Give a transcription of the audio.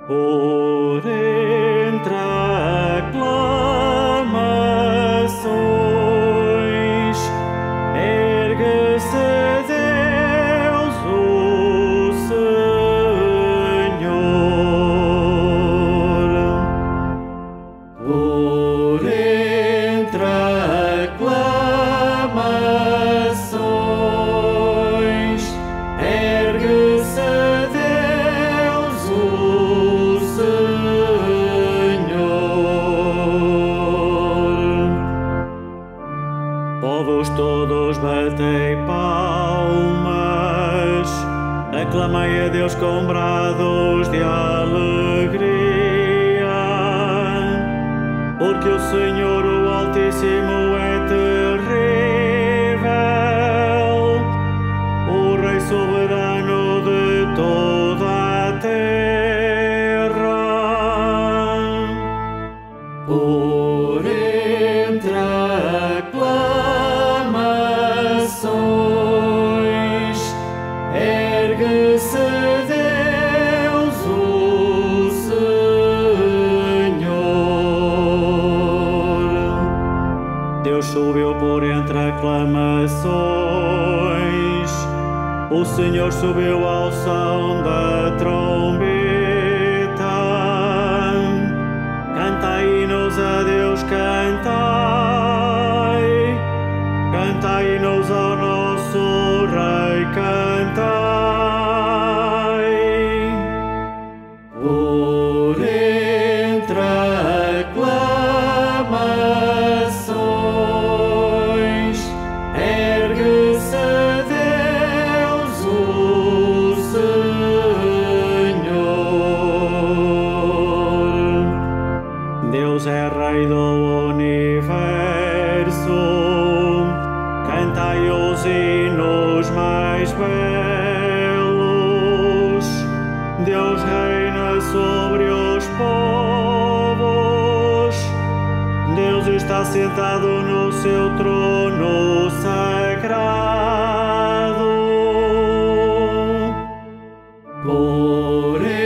Por entre aclamações, ergue-se Deus o Senhor. Por entre aclamações, ergue-se Deus o Povos todos batei palmas, aclamai a Deus com brados de alegria, porque o Senhor, o Altíssimo, é terrível, o Rei soberano de toda a terra. Por entre aclamações, ergue-se Deus o Senhor. Deus subiu por entre aclamações, o Senhor subiu ao som da trombeta. Cantai hinos a Deus, cantai, cantai hinos ao nosso Rei, cantai. Por entre aclamações, ergue-se Deus o Senhor. Deus é Rei do universo, cantai os hinos mais belos. Deus reina sobre os povos, Deus está sentado no seu trono sagrado. Por